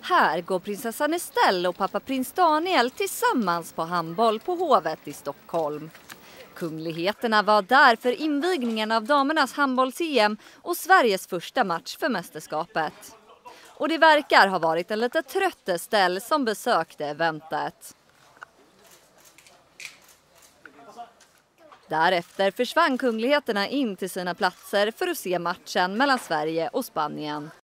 Här går prinsessan Estelle och pappa prins Daniel tillsammans på handboll på Hovet i Stockholm. Kungligheterna var där för invigningen av damernas handbolls-EM och Sveriges första match för mästerskapet. Och det verkar ha varit en lite trött Estelle som besökte eventet. Därefter försvann kungligheterna in till sina platser för att se matchen mellan Sverige och Spanien.